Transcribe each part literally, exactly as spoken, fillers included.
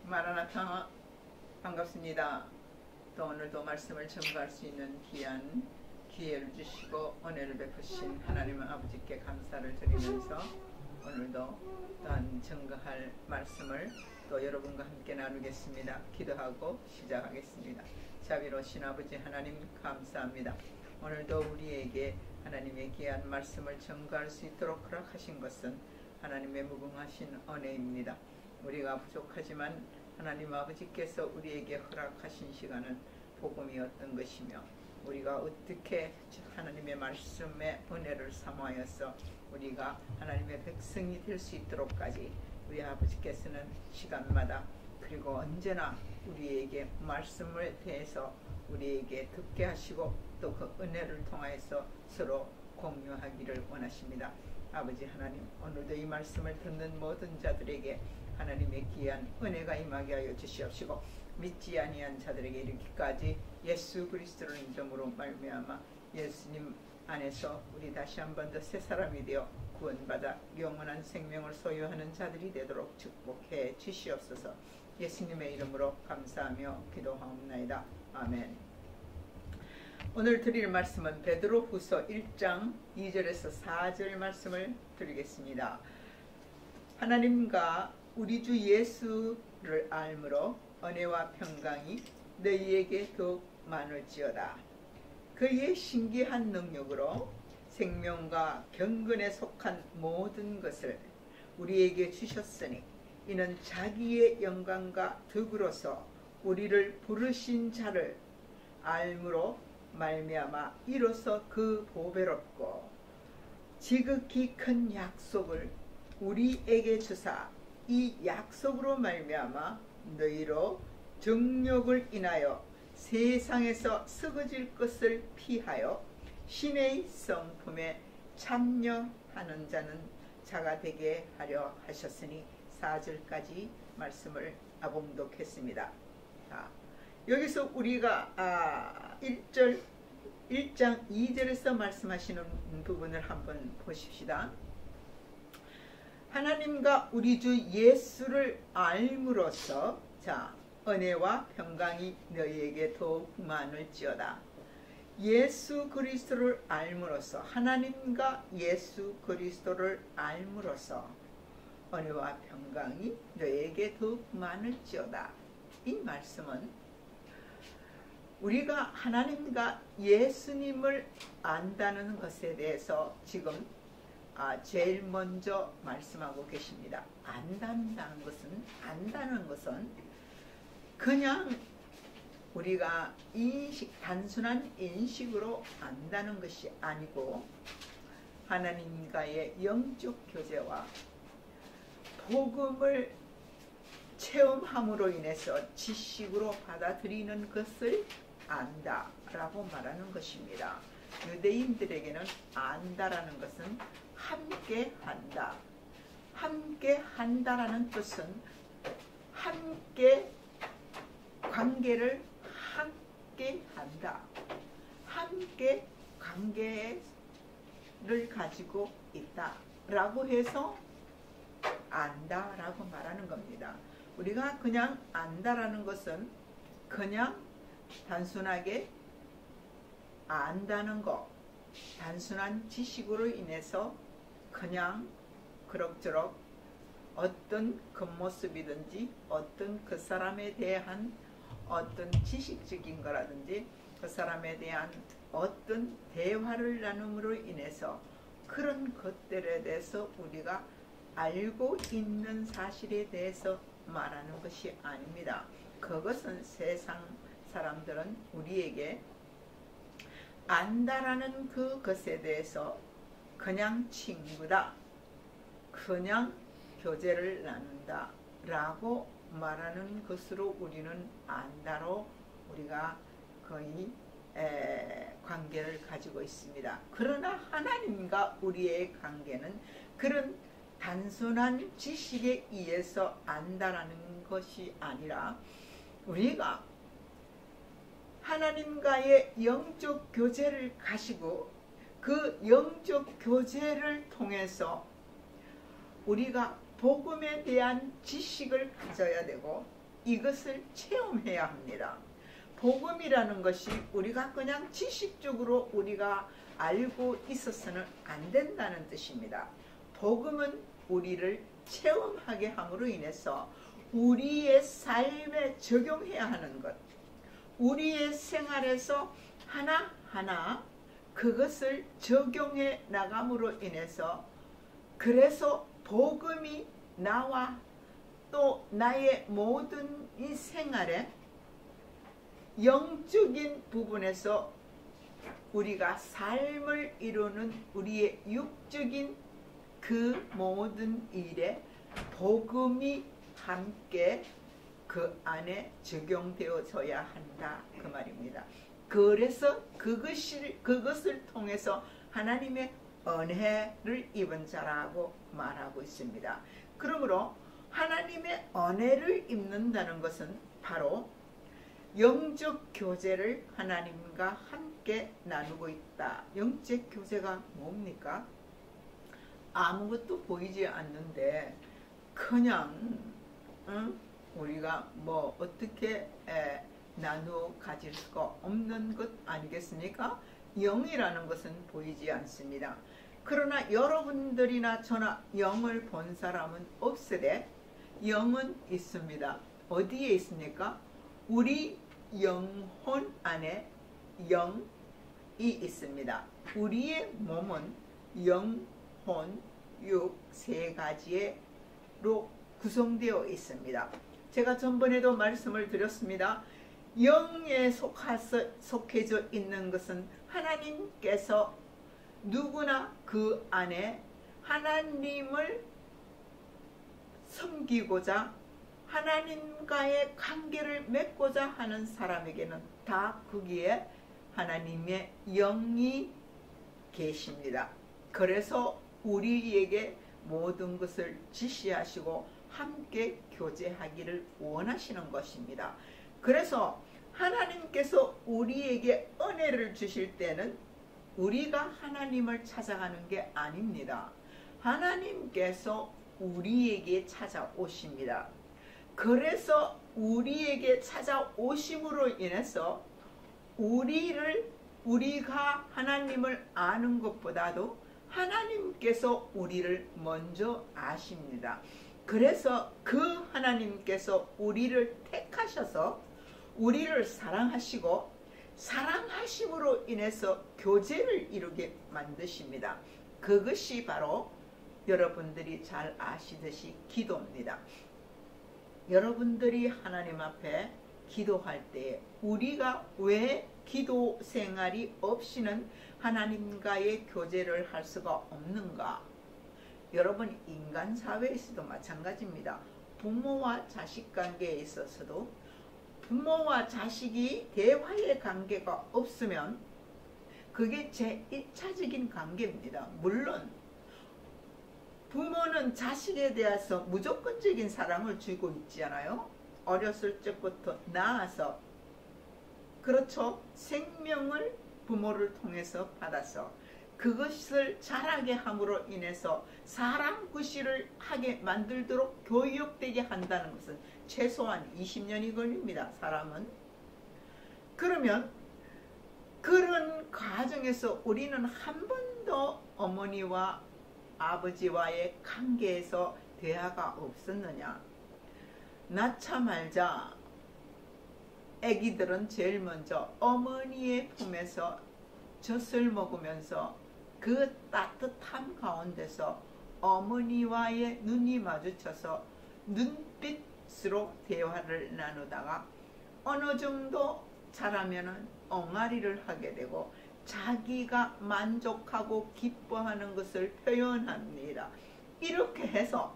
마라나타 반갑습니다. 또 오늘도 말씀을 전가할 수 있는 귀한 기회를 주시고 은혜를 베푸신 하나님 아버지께 감사를 드리면서 오늘도 또한 전가할 말씀을 또 여러분과 함께 나누겠습니다. 기도하고 시작하겠습니다. 자비로우신 아버지 하나님 감사합니다. 오늘도 우리에게 하나님의 귀한 말씀을 전가할 수 있도록 허락하신 것은 하나님의 무궁하신 은혜입니다. 우리가 부족하지만 하나님 아버지께서 우리에게 허락하신 시간은 복음이었던 것이며 우리가 어떻게 하나님의 말씀의 은혜를 사모하여서 우리가 하나님의 백성이 될 수 있도록까지 우리 아버지께서는 시간마다 그리고 언제나 우리에게 말씀을 대해서 우리에게 듣게 하시고 또 그 은혜를 통하여서 서로 공유하기를 원하십니다. 아버지 하나님, 오늘도 이 말씀을 듣는 모든 자들에게 하나님의 귀한 은혜가 임하게 하여 주시옵시고 믿지 아니한 자들에게 이르기까지 예수 그리스도를 인정으로 말미암아 예수님 안에서 우리 다시 한 번 더 새 사람이 되어 구원받아 영원한 생명을 소유하는 자들이 되도록 축복해 주시옵소서. 예수님의 이름으로 감사하며 기도하옵나이다. 아멘. 오늘 드릴 말씀은 베드로후서 일 장 이 절에서 사 절 말씀을 드리겠습니다. 하나님과 우리 주 예수를 알므로 은혜와 평강이 너희에게 더욱 많을지어다. 그의 신기한 능력으로 생명과 경건에 속한 모든 것을 우리에게 주셨으니 이는 자기의 영광과 덕으로서 우리를 부르신 자를 알므로 말미암아 이로써 그 보배롭고 지극히 큰 약속을 우리에게 주사 이 약속으로 말미암아 너희로 정욕을 인하여 세상에서 썩어질 것을 피하여 신의 성품에 참여하는 자는 자가 되게 하려 하셨으니 사 절까지 말씀을 봉독했습니다. 자, 여기서 우리가 아, 일 절 일 장 이 절에서 말씀하시는 부분을 한번 보십시다. 하나님과 우리 주 예수를 알므로써 자 은혜와 평강이 너희에게 더욱 많을지어다. 예수 그리스도를 알므로써 하나님과 예수 그리스도를 알므로써 은혜와 평강이 너희에게 더욱 많을지어다. 이 말씀은 우리가 하나님과 예수님을 안다는 것에 대해서 지금 아, 제일 먼저 말씀하고 계십니다. 안다는 것은 안다는 것은 그냥 우리가 인식, 단순한 인식으로 안다는 것이 아니고 하나님과의 영적 교제와 복음을 체험함으로 인해서 지식으로 받아들이는 것을 안다라고 말하는 것입니다. 유대인들에게는 안다라는 것은 함께 한다. 함께 한다라는 뜻은 함께 관계를 함께 한다. 함께 관계를 가지고 있다. 라고 해서 안다라고 말하는 겁니다. 우리가 그냥 안다라는 것은 그냥 단순하게 안다는 것, 단순한 지식으로 인해서 그냥 그럭저럭 어떤 겉모습이든지 어떤 그 사람에 대한 어떤 지식적인 거라든지 그 사람에 대한 어떤 대화를 나눔으로 인해서 그런 것들에 대해서 우리가 알고 있는 사실에 대해서 말하는 것이 아닙니다. 그것은 세상 사람들은 우리에게 안다라는 그것에 대해서 그냥 친구다, 그냥 교제를 나눈다 라고 말하는 것으로 우리는 안다로 우리가 거의 에, 관계를 가지고 있습니다. 그러나 하나님과 우리의 관계는 그런 단순한 지식에 의해서 안다라는 것이 아니라 우리가 하나님과의 영적 교제를 가지고 그 영적 교제를 통해서 우리가 복음에 대한 지식을 가져야 되고 이것을 체험해야 합니다. 복음이라는 것이 우리가 그냥 지식적으로 우리가 알고 있어서는 안 된다는 뜻입니다. 복음은 우리를 체험하게 함으로 인해서 우리의 삶에 적용해야 하는 것, 우리의 생활에서 하나하나 그것을 적용해 나감으로 인해서, 그래서 복음이 나와 또 나의 모든 이 생활에 영적인 부분에서 우리가 삶을 이루는 우리의 육적인 그 모든 일에 복음이 함께 그 안에 적용되어져야 한다 그 말입니다. 그래서 그것을, 그것을 통해서 하나님의 은혜를 입은 자라고 말하고 있습니다. 그러므로 하나님의 은혜를 입는다는 것은 바로 영적 교제를 하나님과 함께 나누고 있다. 영적 교제가 뭡니까? 아무것도 보이지 않는데 그냥 응? 우리가 뭐 어떻게 에, 나누어 가질 수가 없는 것 아니겠습니까? 영이라는 것은 보이지 않습니다. 그러나 여러분들이나 저나 영을 본 사람은 없으되 영은 있습니다. 어디에 있습니까? 우리 영혼 안에 영이 있습니다. 우리의 몸은 영, 혼, 육 세 가지로 구성되어 있습니다. 제가 전번에도 말씀을 드렸습니다. 영에 속해서, 속해져 있는 것은 하나님께서 누구나 그 안에 하나님을 섬기고자 하나님과의 관계를 맺고자 하는 사람에게는 다 거기에 하나님의 영이 계십니다. 그래서 우리에게 모든 것을 지시하시고 함께 교제하기를 원하시는 것입니다. 그래서 하나님께서 우리에게 은혜를 주실 때는 우리가 하나님을 찾아가는 게 아닙니다. 하나님께서 우리에게 찾아오십니다. 그래서 우리에게 찾아오심으로 인해서 우리를 우리가 하나님을 아는 것보다도 하나님께서 우리를 먼저 아십니다. 그래서 그 하나님께서 우리를 택하셔서 우리를 사랑하시고 사랑하심으로 인해서 교제를 이루게 만드십니다. 그것이 바로 여러분들이 잘 아시듯이 기도입니다. 여러분들이 하나님 앞에 기도할 때 우리가 왜 기도 생활이 없이는 하나님과의 교제를 할 수가 없는가? 여러분, 인간 사회에서도 마찬가지입니다. 부모와 자식 관계에 있어서도 부모와 자식이 대화의 관계가 없으면 그게 제일 차적인 관계입니다. 물론 부모는 자식에 대해서 무조건적인 사랑을 주고 있잖아요. 어렸을 적부터 낳아서, 그렇죠, 생명을 부모를 통해서 받아서 그것을 자라게 함으로 인해서 사람 구실을 하게 만들도록 교육되게 한다는 것은 최소한 이십 년이 걸립니다. 사람은. 그러면 그런 과정에서 우리는 한 번도 어머니와 아버지와의 관계에서 대화가 없었느냐? 낳자말자 아기들은 제일 먼저 어머니의 품에서 젖을 먹으면서 그 따뜻함 가운데서 어머니와의 눈이 마주쳐서 눈빛으로 대화를 나누다가 어느 정도 자라면은 엉아리를 하게 되고 자기가 만족하고 기뻐하는 것을 표현합니다. 이렇게 해서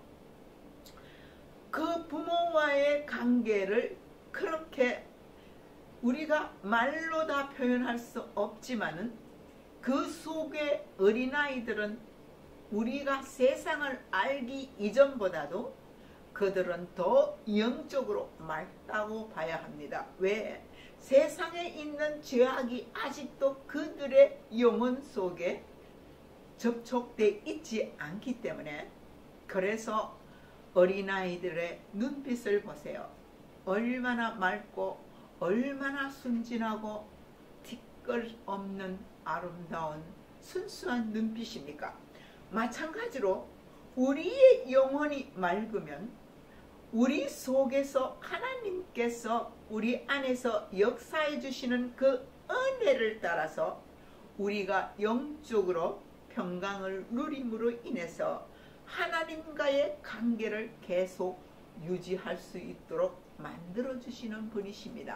그 부모와의 관계를 그렇게 우리가 말로 다 표현할 수 없지만은 그 속에 어린아이들은 우리가 세상을 알기 이전보다도 그들은 더 영적으로 맑다고 봐야 합니다. 왜? 세상에 있는 죄악이 아직도 그들의 영혼 속에 접촉되어 있지 않기 때문에, 그래서 어린아이들의 눈빛을 보세요. 얼마나 맑고 얼마나 순진하고 티끌 없는 아름다운 순수한 눈빛입니까? 마찬가지로 우리의 영혼이 맑으면 우리 속에서 하나님께서 우리 안에서 역사해 주시는 그 은혜를 따라서 우리가 영적으로 평강을 누림으로 인해서 하나님과의 관계를 계속 유지할 수 있도록 만들어 주시는 분이십니다.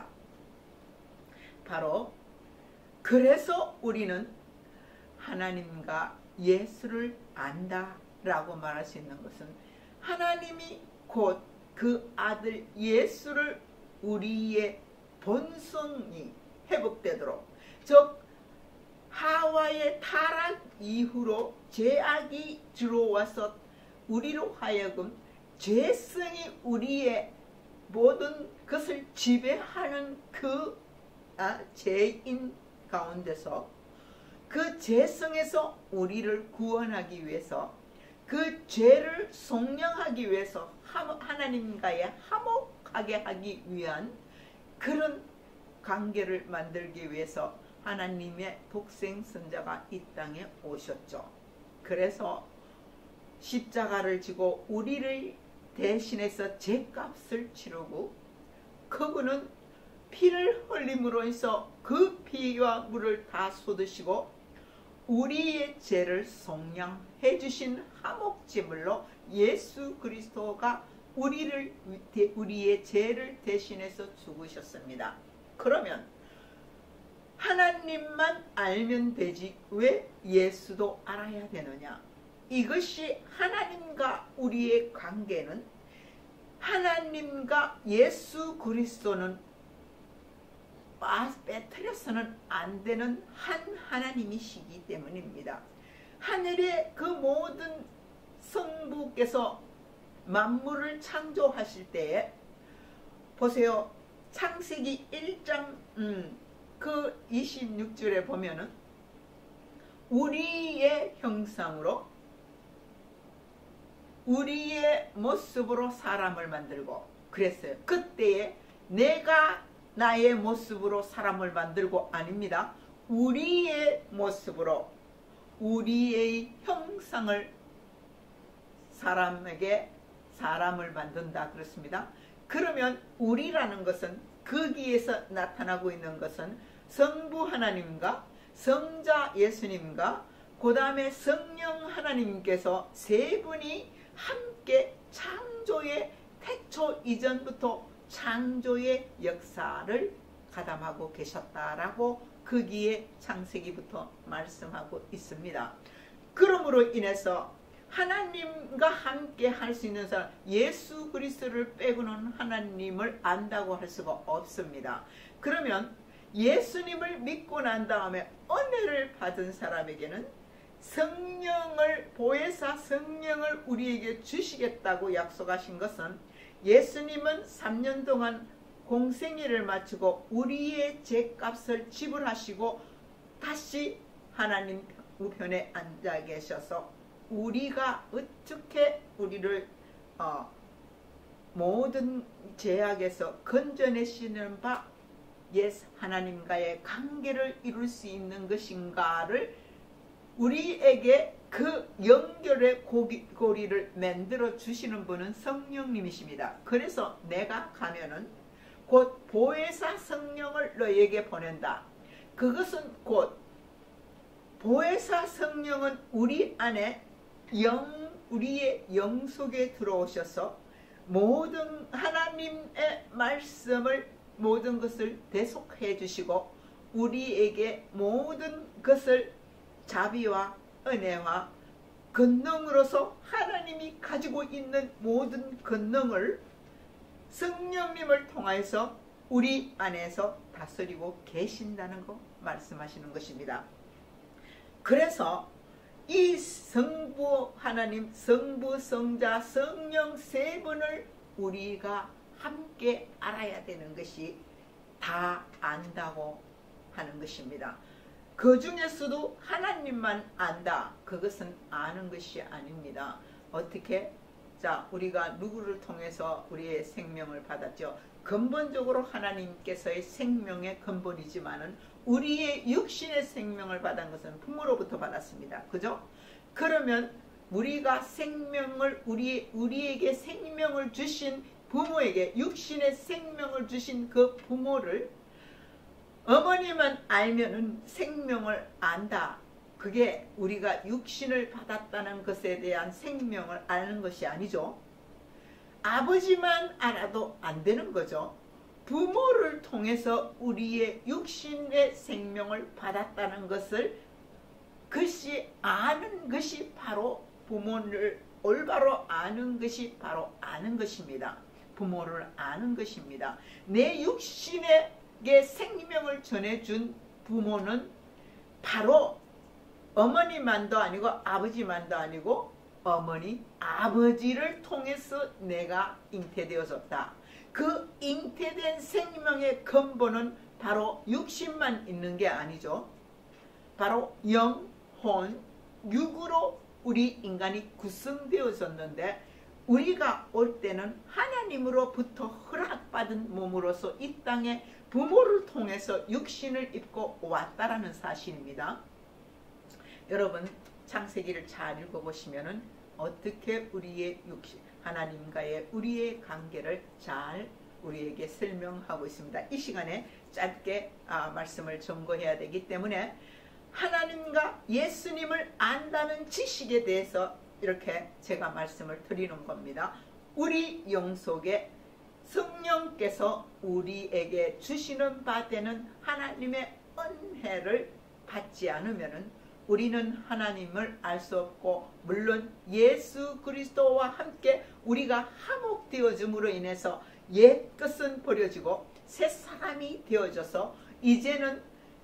바로 그래서 우리는 하나님과 예수를 안다 라고 말할 수 있는 것은 하나님이 곧 그 아들 예수를 우리의 본성이 회복되도록, 즉 하와의 타락 이후로 죄악이 들어와서 우리로 하여금 죄성이 우리의 모든 것을 지배하는 그 아, 죄인 가운데서 그 죄성에서 우리를 구원하기 위해서, 그 죄를 속량하기 위해서 하나님과의 화목하게 하기 위한 그런 관계를 만들기 위해서 하나님의 독생 선자가 이 땅에 오셨죠. 그래서 십자가를 지고 우리를 대신해서 죄값을 치르고, 그분은 피를 흘림으로 해서 그 피와 물을 다 쏟으시고 우리의 죄를 속량해 주신 화목제물로 예수 그리스도가 우리를 우리의 죄를 대신해서 죽으셨습니다. 그러면 하나님만 알면 되지 왜 예수도 알아야 되느냐? 이것이 하나님과 우리의 관계는, 하나님과 예수 그리스도는 빼뜨려서는 안 되는 한 하나님이시기 때문입니다. 하늘의 그 모든 성부께서 만물을 창조하실 때에 보세요. 창세기 일 장 음, 그 이십육 절에 보면은 우리의 형상으로 우리의 모습으로 사람을 만들고 그랬어요. 그때에 내가 나의 모습으로 사람을 만들고 아닙니다. 우리의 모습으로 우리의 형상을 사람에게 사람을 만든다 그렇습니다. 그러면 우리라는 것은 거기에서 나타나고 있는 것은 성부 하나님과 성자 예수님과 그 다음에 성령 하나님께서 세 분이 함께 창조의 태초 이전부터 창조의 역사를 가담하고 계셨다라고 거기에 창세기부터 말씀하고 있습니다. 그러므로 인해서 하나님과 함께 할 수 있는 사람, 예수 그리스도를 빼고는 하나님을 안다고 할 수가 없습니다. 그러면 예수님을 믿고 난 다음에 은혜를 받은 사람에게는 성령을, 보혜사 성령을 우리에게 주시겠다고 약속하신 것은, 예수님은 삼 년 동안 공생애를 마치고 우리의 죄값을 지불하시고 다시 하나님 우편에 앉아 계셔서 우리가 어떻게 우리를 어, 모든 죄악에서 건져내시는 바 예수 하나님과의 관계를 이룰 수 있는 것인가를 우리에게 그 연결의 고기, 고리를 만들어 주시는 분은 성령님이십니다. 그래서 내가 가면은 곧 보혜사 성령을 너에게 보낸다. 그것은 곧 보혜사 성령은 우리 안에 영, 우리의 영 속에 들어오셔서 모든 하나님의 말씀을 모든 것을 대속해 주시고 우리에게 모든 것을 자비와 은혜와 권능으로서 하나님이 가지고 있는 모든 권능을 성령님을 통해서 우리 안에서 다스리고 계신다는 거 말씀하시는 것입니다. 그래서 이 성부 하나님, 성부, 성자, 성령 세 분을 우리가 함께 알아야 되는 것이 다 안다고 하는 것입니다. 그 중에서도 하나님만 안다. 그것은 아는 것이 아닙니다. 어떻게? 자, 우리가 누구를 통해서 우리의 생명을 받았죠? 근본적으로 하나님께서의 생명의 근본이지만은 우리의 육신의 생명을 받은 것은 부모로부터 받았습니다. 그죠? 그러면 우리가 생명을 우리 우리에게 생명을 주신 부모에게 육신의 생명을 주신 그 부모를 어머니만 알면은 생명을 안다. 그게 우리가 육신을 받았다는 것에 대한 생명을 아는 것이 아니죠. 아버지만 알아도 안 되는 거죠. 부모를 통해서 우리의 육신의 생명을 받았다는 것을 그것이 아는 것이 바로 부모를 올바로 아는 것이 바로 아는 것입니다. 부모를 아는 것입니다. 내 육신에게 생명을 전해준 부모는 바로 어머니만도 아니고 아버지만도 아니고 어머니, 아버지를 통해서 내가 잉태되어졌다. 그 잉태된 생명의 근본은 바로 육신만 있는 게 아니죠. 바로 영, 혼, 육으로 우리 인간이 구성되어졌는데 우리가 올 때는 하나님으로부터 허락받은 몸으로서 이 땅에 부모를 통해서 육신을 입고 왔다라는 사실입니다. 여러분 창세기를 잘 읽어보시면은 어떻게 우리의 육신, 하나님과의 우리의 관계를 잘 우리에게 설명하고 있습니다. 이 시간에 짧게 아, 말씀을 전거해야 되기 때문에 하나님과 예수님을 안다는 지식에 대해서 이렇게 제가 말씀을 드리는 겁니다. 우리 영속에 성령께서 우리에게 주시는 바 되는 하나님의 은혜를 받지 않으면은 우리는 하나님을 알 수 없고, 물론 예수 그리스도와 함께 우리가 화목되어짐으로 인해서 옛 것은 버려지고 새 사람이 되어져서 이제는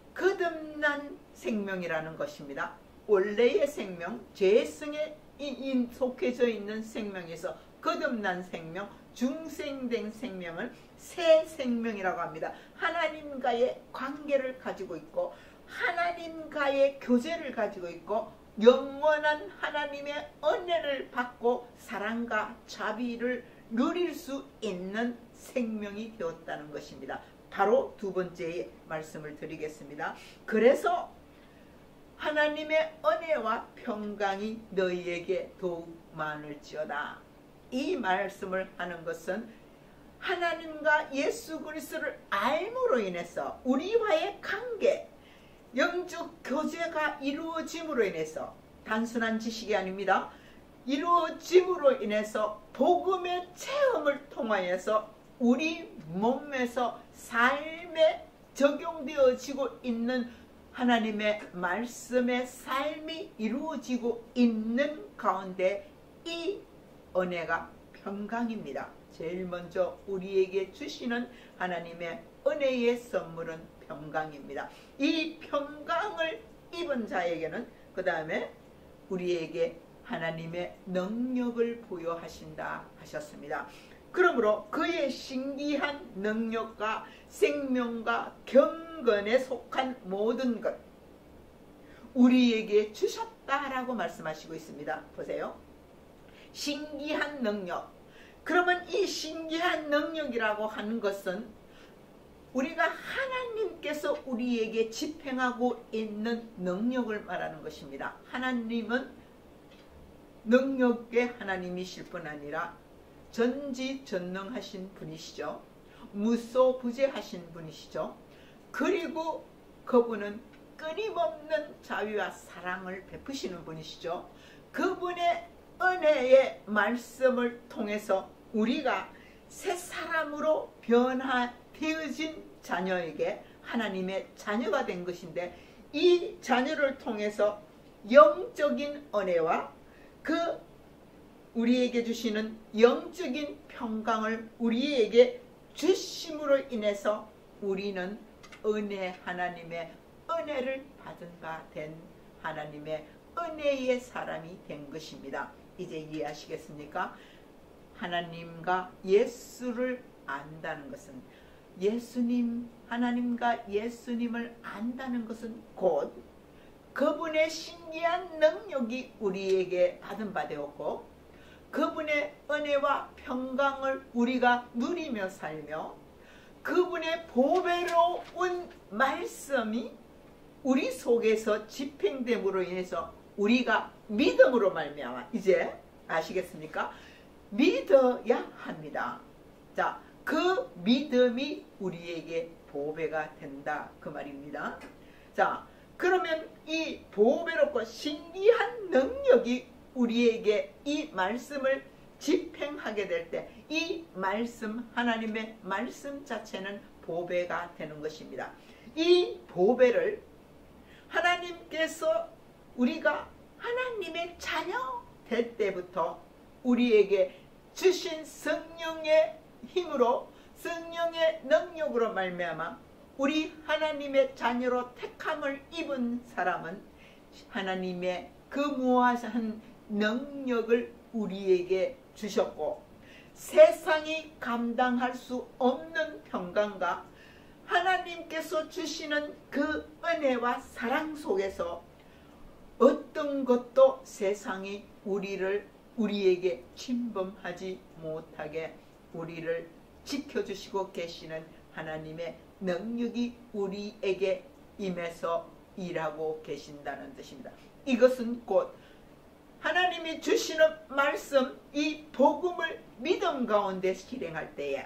거듭난 생명이라는 것입니다. 원래의 생명, 죄성에 속해져 있는 생명에서 거듭난 생명, 중생된 생명을 새 생명이라고 합니다. 하나님과의 관계를 가지고 있고 하나님과의 교제를 가지고 있고 영원한 하나님의 은혜를 받고 사랑과 자비를 누릴 수 있는 생명이 되었다는 것입니다. 바로 두 번째 말씀을 드리겠습니다. 그래서 하나님의 은혜와 평강이 너희에게 더욱 많을지어다. 이 말씀을 하는 것은 하나님과 예수 그리스도를 알므로 인해서 우리와의 관계, 영적 교제가 이루어짐으로 인해서, 단순한 지식이 아닙니다. 이루어짐으로 인해서 복음의 체험을 통하여서 우리 몸에서 삶에 적용되어지고 있는 하나님의 말씀의 삶이 이루어지고 있는 가운데 이 은혜가 평강입니다. 제일 먼저 우리에게 주시는 하나님의 은혜의 선물은 평강입니다. 이 평강을 입은 자에게는 그 다음에 우리에게 하나님의 능력을 부여하신다 하셨습니다. 그러므로 그의 신기한 능력과 생명과 경건에 속한 모든 것 우리에게 주셨다라고 말씀하시고 있습니다. 보세요. 신기한 능력. 그러면 이 신기한 능력이라고 하는 것은 우리가 하나님께서 우리에게 집행하고 있는 능력을 말하는 것입니다. 하나님은 능력의 하나님이실 뿐 아니라 전지전능하신 분이시죠. 무소부재하신 분이시죠. 그리고 그분은 끊임없는 자비와 사랑을 베푸시는 분이시죠. 그분의 은혜의 말씀을 통해서 우리가 새 사람으로 변화되어진 자녀에게 하나님의 자녀가 된 것인데, 이 자녀를 통해서 영적인 은혜와 그 우리에게 주시는 영적인 평강을 우리에게 주심으로 인해서 우리는 은혜, 하나님의 은혜를 받은 바 된 하나님의 은혜의 사람이 된 것입니다. 이제 이해하시겠습니까? 하나님과 예수를 안다는 것은, 예수님, 하나님과 예수님을 안다는 것은 곧 그분의 신기한 능력이 우리에게 받은 바 되었고, 그분의 은혜와 평강을 우리가 누리며 살며 그분의 보배로운 말씀이 우리 속에서 집행됨으로 인해서 우리가 믿음으로 말미암아 이제 아시겠습니까? 믿어야 합니다. 자, 그 믿음이 우리에게 보배가 된다 그 말입니다. 자, 그러면 이 보배롭고 신기한 능력이 우리에게 이 말씀을 집행하게 될 때 이 말씀, 하나님의 말씀 자체는 보배가 되는 것입니다. 이 보배를 하나님께서 우리가 하나님의 자녀 될 때부터 우리에게 주신 성령의 힘으로 성령의 능력으로 말미암아 우리 하나님의 자녀로 택함을 입은 사람은 하나님의 그 무한한 능력을 우리에게 주셨고 세상이 감당할 수 없는 평강과 하나님께서 주시는 그 은혜와 사랑 속에서 어떤 것도 세상이 우리를 우리에게 침범하지 못하게 우리를 지켜주시고 계시는 하나님의 능력이 우리에게 임해서 일하고 계신다는 뜻입니다. 이것은 곧 하나님이 주시는 말씀, 이 복음을 믿음 가운데 실행할 때에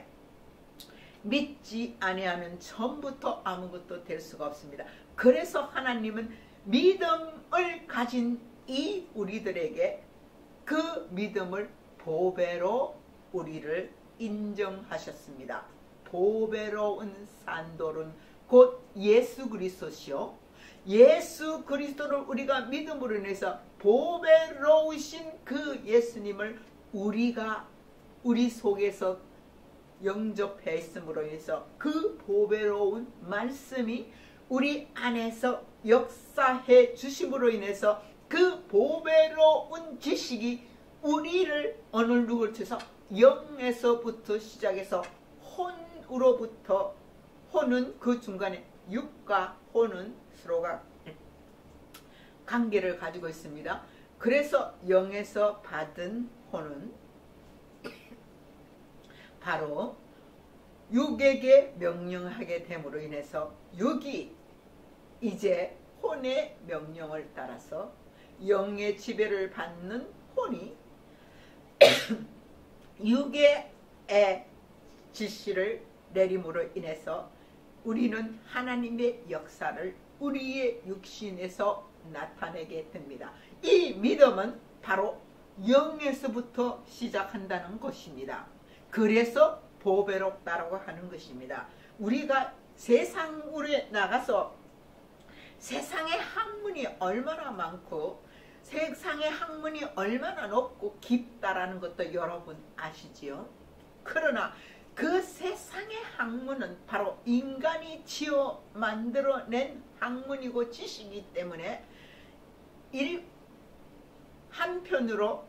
믿지 아니하면 처음부터 아무것도 될 수가 없습니다. 그래서 하나님은 믿음을 가진 이 우리들에게 그 믿음을 보배로 우리를 인정하셨습니다. 보배로운 산돌은 곧 예수 그리스도시요 예수 그리스도를 우리가 믿음으로 인해서 보배로우신 그 예수님을 우리가 우리 속에서 영접해 있음으로 인해서 그 보배로운 말씀이 우리 안에서 역사해 주심으로 인해서 그 보배로운 지식이 우리를 어느 누구를 통해서 영에서부터 시작해서 혼으로부터 혼은 그 중간에 육과 혼은 서로가 관계를 가지고 있습니다. 그래서 영에서 받은 혼은 바로 육에게 명령하게 됨으로 인해서 육이 이제 혼의 명령을 따라서 영의 지배를 받는 혼이 육의 지시를 내림으로 인해서 우리는 하나님의 역사를 우리의 육신에서 나타내게 됩니다. 이 믿음은 바로 영에서부터 시작한다는 것입니다. 그래서 보배롭다라고 하는 것입니다. 우리가 세상으로 나가서 세상의 학문이 얼마나 많고 세상의 학문이 얼마나 높고 깊다라는 것도 여러분 아시지요? 그러나 그 세상의 학문은 바로 인간이 지어 만들어낸 학문이고 지식이기 때문에 일 한편으로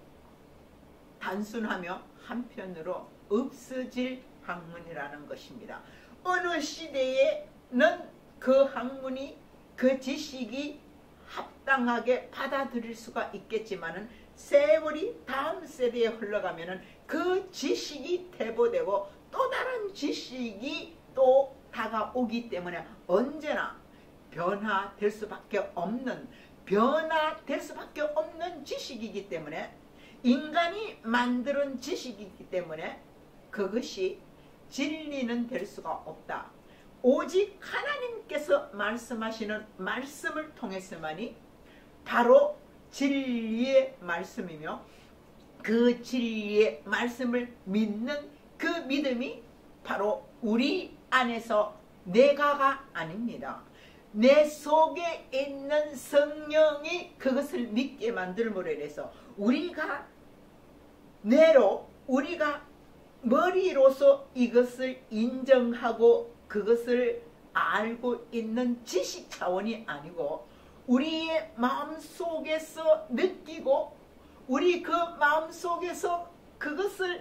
단순하며 한편으로 없어질 학문이라는 것입니다. 어느 시대에는 그 학문이 그 지식이 합당하게 받아들일 수가 있겠지만은 세월이 다음 세대에 흘러가면은 그 지식이 퇴보되고 또 다른 지식이 또 다가오기 때문에 언제나 변화될 수밖에 없는 변화될 수밖에 없는 지식이기 때문에 인간이 만드는 지식이기 때문에 그것이 진리는 될 수가 없다. 오직 하나님께서 말씀하시는 말씀을 통해서만이 바로 진리의 말씀이며 그 진리의 말씀을 믿는 그 믿음이 바로 우리 안에서 내가가 아닙니다. 내 속에 있는 성령이 그것을 믿게 만들므로 인해서 우리가 뇌로 우리가 머리로서 이것을 인정하고 그것을 알고 있는 지식 차원이 아니고 우리의 마음속에서 느끼고 우리 그 마음속에서 그것을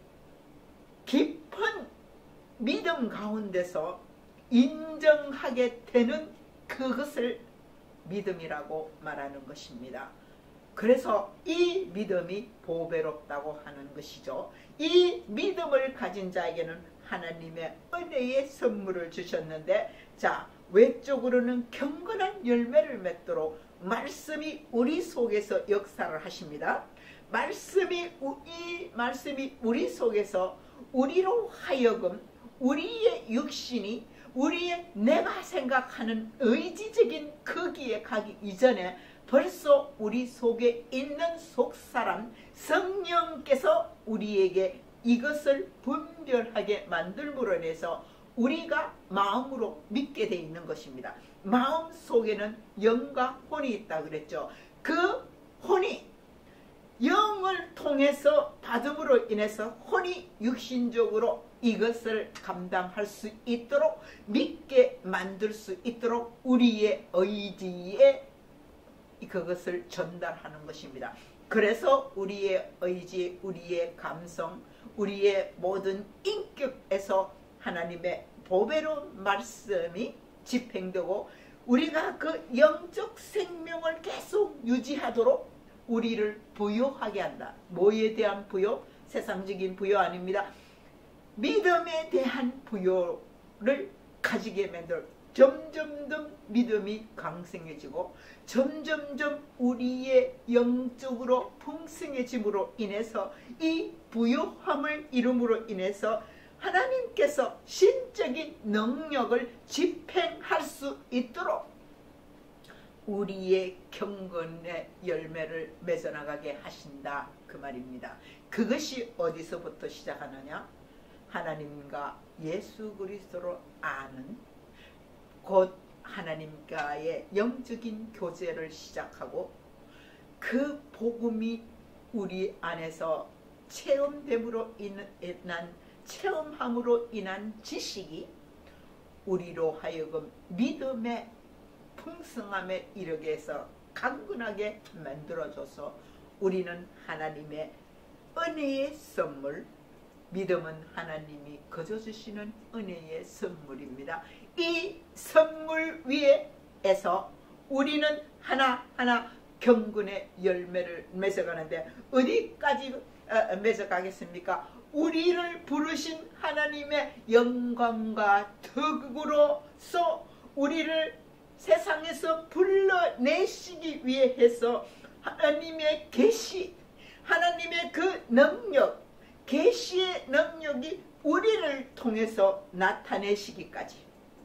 깊은 믿음 가운데서 인정하게 되는 그것을 믿음이라고 말하는 것입니다. 그래서 이 믿음이 보배롭다고 하는 것이죠. 이 믿음을 가진 자에게는 하나님의 은혜의 선물을 주셨는데, 자, 외적으로는 경건한 열매를 맺도록 말씀이 우리 속에서 역사를 하십니다. 말씀이 이 말씀이 우리 속에서 우리로 하여금 우리의 육신이 우리의 내가 생각하는 의지적인 크기에 가기 이전에 벌써 우리 속에 있는 속사람 성령께서 우리에게 이것을 분별하게 만들므로 인해서 우리가 마음으로 믿게 돼 있는 것입니다. 마음 속에는 영과 혼이 있다 그랬죠. 그 혼이 영을 통해서 받음으로 인해서 혼이 육신적으로 이것을 감당할 수 있도록 믿게 만들 수 있도록 우리의 의지에 그것을 전달하는 것입니다. 그래서 우리의 의지, 우리의 감성, 우리의 모든 인격에서 하나님의 보배로운 말씀이 집행되고 우리가 그 영적 생명을 계속 유지하도록 우리를 부요하게 한다. 뭐에 대한 부요? 세상적인 부요 아닙니다. 믿음에 대한 부요를 가지게 만들, 점점점 믿음이 강성해지고 점점점 우리의 영적으로 풍성해짐으로 인해서 이 부요함을 이룸으로 인해서 하나님께서 신적인 능력을 집행할 수 있도록 우리의 경건의 열매를 맺어나가게 하신다 그 말입니다. 그것이 어디서부터 시작하느냐? 하나님과 예수 그리스도로 아는, 곧 하나님과의 영적인 교제를 시작하고 그 복음이 우리 안에서 체험됨으로 인한 체험함으로 인한 지식이 우리로 하여금 믿음의 풍성함에 이르게 해서 강건하게 만들어줘서 우리는 하나님의 은혜의 선물, 믿음은 하나님이 거저주시는 은혜의 선물입니다. 이 선물 위에서 우리는 하나하나 경건의 열매를 맺어가는데 어디까지 맺어가겠습니까? 우리를 부르신 하나님의 영광과 덕으로서 우리를 세상에서 불러내시기 위해서 하나님의 계시, 하나님의 그 능력, 계시의 능력이 우리를 통해서 나타내시기까지.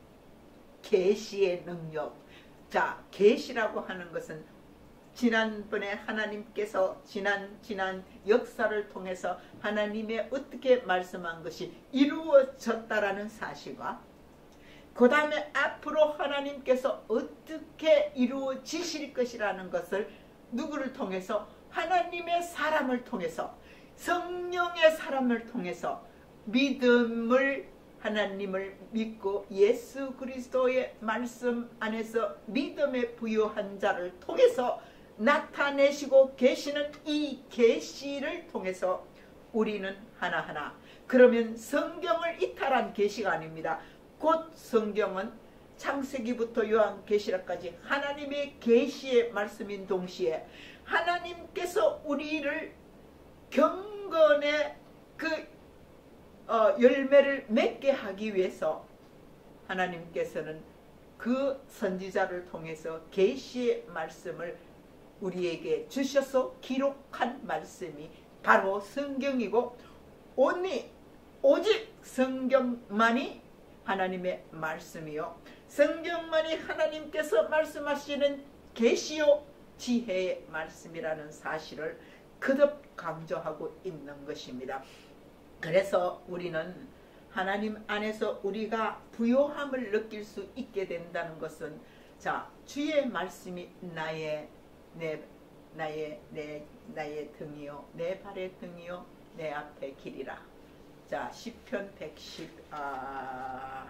계시의 능력. 자, 계시라고 하는 것은 지난번에 하나님께서 지난 지난 역사를 통해서 하나님의 어떻게 말씀한 것이 이루어졌다라는 사실과 그 다음에 앞으로 하나님께서 어떻게 이루어지실 것이라는 것을 누구를 통해서? 하나님의 사람을 통해서, 성령의 사람을 통해서 믿음을, 하나님을 믿고 예수 그리스도의 말씀 안에서 믿음에 부여한 자를 통해서 나타내시고 계시는 이 계시를 통해서 우리는 하나하나, 그러면 성경을 이탈한 계시가 아닙니다. 곧 성경은 창세기부터 요한계시록까지 하나님의 계시의 말씀인 동시에 하나님께서 우리를 경건의 그 어, 열매를 맺게 하기 위해서 하나님께서는 그 선지자를 통해서 계시의 말씀을 우리에게 주셔서 기록한 말씀이 바로 성경이고, 오니 오직 성경만이 하나님의 말씀이요, 성경만이 하나님께서 말씀하시는 계시요 지혜의 말씀이라는 사실을 거듭 강조하고 있는 것입니다. 그래서 우리는 하나님 안에서 우리가 부요함을 느낄 수 있게 된다는 것은, 자, 주의 말씀이 나의 내 나의 내 나의 등이요 내 발의 등이요 내 앞의 길이라. 자, 시편 백십, 아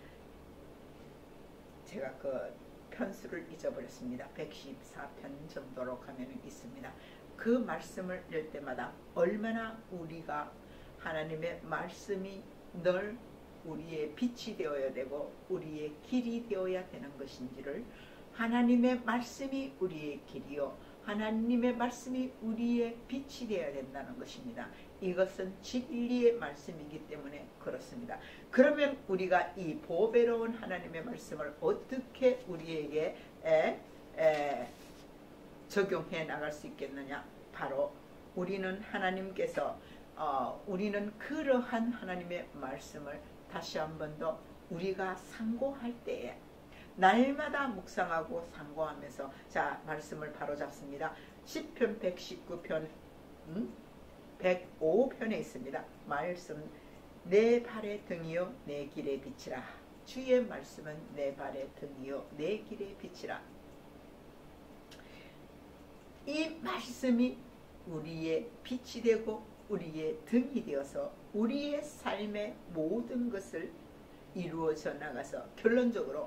제가 그 편수를 잊어버렸습니다. 백십사 편 정도로 가면 있습니다. 그 말씀을 낼 때마다 얼마나 우리가 하나님의 말씀이 늘 우리의 빛이 되어야 되고 우리의 길이 되어야 되는 것인지를, 하나님의 말씀이 우리의 길이요 하나님의 말씀이 우리의 빛이 되어야 된다는 것입니다. 이것은 진리의 말씀이기 때문에 그렇습니다. 그러면 우리가 이 보배로운 하나님의 말씀을 어떻게 우리에게 에, 에, 적용해 나갈 수 있겠느냐? 바로 우리는 하나님께서 어, 우리는 그러한 하나님의 말씀을 다시 한 번 더 우리가 상고할 때에 날마다 묵상하고 상고하면서, 자, 말씀을 바로 잡습니다. 시편 백십구 편 음? 백오 편에 있습니다. 말씀, 내 발의 등이요 내 길의 빛이라. 주의 말씀은 내 발의 등이요 내 길의 빛이라. 이 말씀이 우리의 빛이 되고 우리의 등이 되어서 우리의 삶의 모든 것을 이루어져 나가서 결론적으로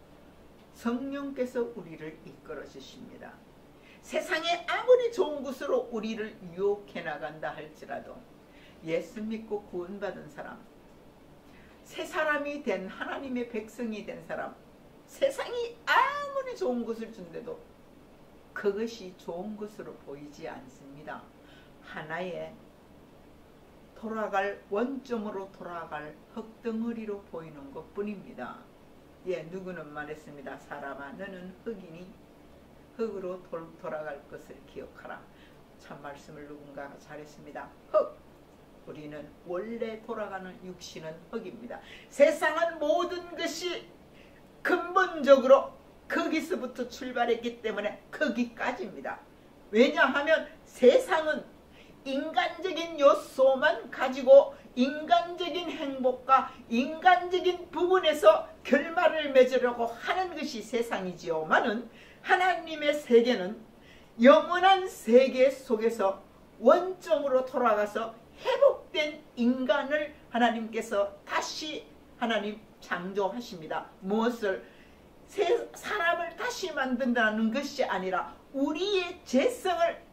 성령께서 우리를 이끌어 주십니다. 세상에 아무리 좋은 것으로 우리를 유혹해 나간다 할지라도 예수 믿고 구원받은 사람, 새 사람이 된 하나님의 백성이 된 사람, 세상이 아무리 좋은 것을 준대도 그것이 좋은 것으로 보이지 않습니다. 하나의 돌아갈 원점으로 돌아갈 흙덩어리로 보이는 것뿐입니다. 예, 누구는 말했습니다. 사람아, 너는 흙이니 흙으로 돌, 돌아갈 것을 기억하라. 참 말씀을 누군가가 잘했습니다. 흙, 우리는 원래 돌아가는 육신은 흙입니다. 세상은 모든 것이 근본적으로 거기서부터 출발했기 때문에 거기까지입니다. 왜냐하면 세상은 인간적인 요소만 가지고 인간적인 행복과 인간적인 부분에서 결말을 맺으려고 하는 것이 세상이지요만은 하나님의 세계는 영원한 세계 속에서 원점으로 돌아가서 회복된 인간을 하나님께서 다시 하나님 창조하십니다. 무엇을? 새 사람을 다시 만든다는 것이 아니라 우리의 죄성을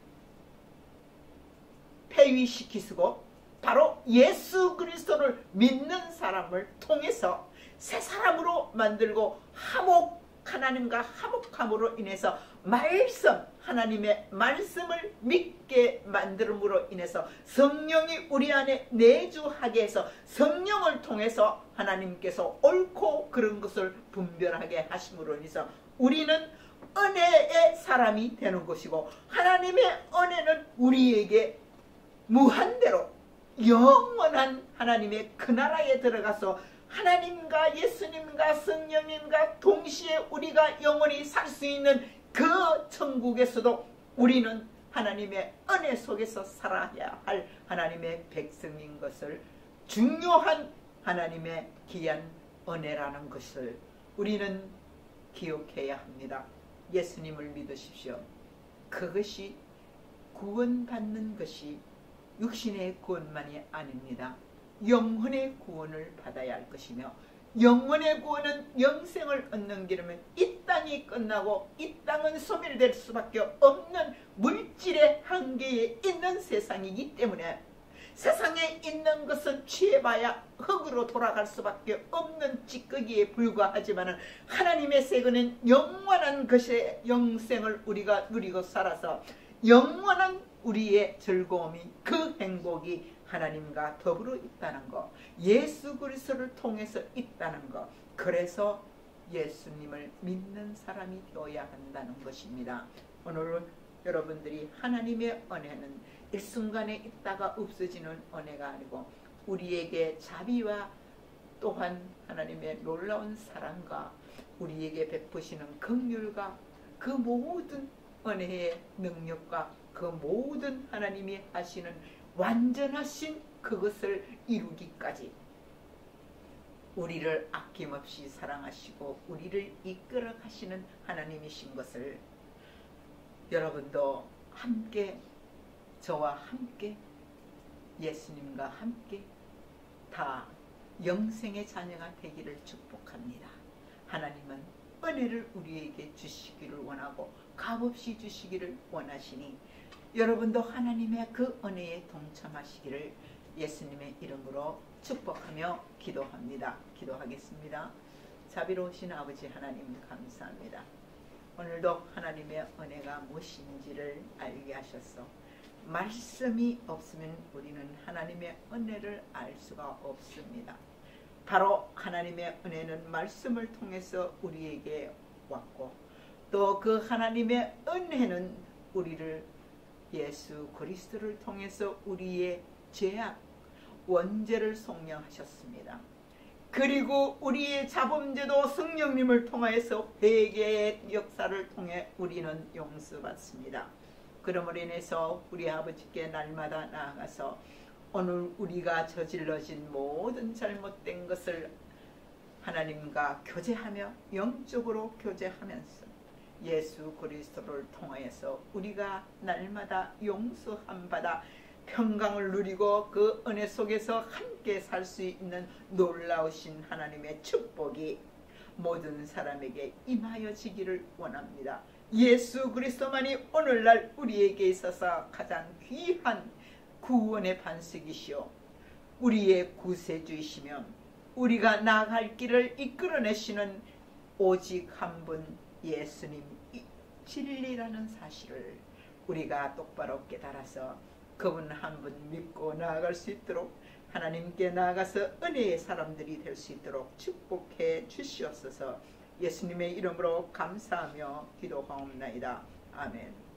폐위시키시고 바로 예수 그리스도를 믿는 사람을 통해서 새 사람으로 만들고 화목, 하나님과 화목함으로 인해서 말씀, 하나님의 말씀을 믿게 만들므로 인해서 성령이 우리 안에 내주하게 해서 성령을 통해서 하나님께서 옳고 그른 것을 분별하게 하심으로 인해서 우리는 은혜의 사람이 되는 것이고, 하나님의 은혜는 우리에게 무한대로 영원한 하나님의 그 나라에 들어가서 하나님과 예수님과 성령님과 동시에 우리가 영원히 살 수 있는 그 천국에서도 우리는 하나님의 은혜 속에서 살아야 할 하나님의 백성인 것을, 중요한 하나님의 귀한 은혜라는 것을 우리는 기억해야 합니다. 예수님을 믿으십시오. 그것이 구원받는 것이 육신의 구원만이 아닙니다. 영혼의 구원을 받아야 할 것이며, 영혼의 구원은 영생을 얻는 길이면 이 땅이 끝나고 이 땅은 소멸될 수밖에 없는 물질의 한계에 있는 세상이기 때문에 세상에 있는 것은 취해봐야 흙으로 돌아갈 수밖에 없는 찌꺼기에 불과하지만 하나님의 세계는 영원한 것의 영생을 우리가 누리고 살아서 영원한 우리의 즐거움이, 그 행복이 하나님과 더불어 있다는 것, 예수 그리스도를 통해서 있다는 것, 그래서 예수님을 믿는 사람이 되어야 한다는 것입니다. 오늘 여러분들이 하나님의 은혜는 일순간에 있다가 없어지는 은혜가 아니고 우리에게 자비와 또한 하나님의 놀라운 사랑과 우리에게 베푸시는 긍휼과 그 모든 은혜의 능력과 그 모든 하나님이 하시는 완전하신 그것을 이루기까지 우리를 아낌없이 사랑하시고 우리를 이끌어 가시는 하나님이신 것을 여러분도 함께, 저와 함께, 예수님과 함께 다 영생의 자녀가 되기를 축복합니다. 하나님은 은혜를 우리에게 주시기를 원하고 값없이 주시기를 원하시니 여러분도 하나님의 그 은혜에 동참하시기를 예수님의 이름으로 축복하며 기도합니다. 기도하겠습니다. 자비로우신 아버지 하나님 감사합니다. 오늘도 하나님의 은혜가 무엇인지를 알게 하셨소. 말씀이 없으면 우리는 하나님의 은혜를 알 수가 없습니다. 바로 하나님의 은혜는 말씀을 통해서 우리에게 왔고, 또 그 하나님의 은혜는 우리를 예수 그리스도를 통해서 우리의 죄악, 원죄를 속량하셨습니다. 그리고 우리의 자범죄도 성령님을 통하여서 회개의 역사를 통해 우리는 용서받습니다. 그러므로 인해서 우리 아버지께 날마다 나아가서 오늘 우리가 저질러진 모든 잘못된 것을 하나님과 교제하며 영적으로 교제하면서 예수 그리스도를 통하여서 우리가 날마다 용서함 받아 평강을 누리고 그 은혜 속에서 함께 살 수 있는 놀라우신 하나님의 축복이 모든 사람에게 임하여지기를 원합니다. 예수 그리스도만이 오늘날 우리에게 있어서 가장 귀한 구원의 반석이시오, 우리의 구세주이시며 우리가 나아갈 길을 이끌어내시는 오직 한 분 예수님 진리라는 사실을 우리가 똑바로 깨달아서 그분 한 분 믿고 나아갈 수 있도록 하나님께 나아가서 은혜의 사람들이 될 수 있도록 축복해 주시옵소서. 예수님의 이름으로 감사하며 기도하옵나이다. 아멘.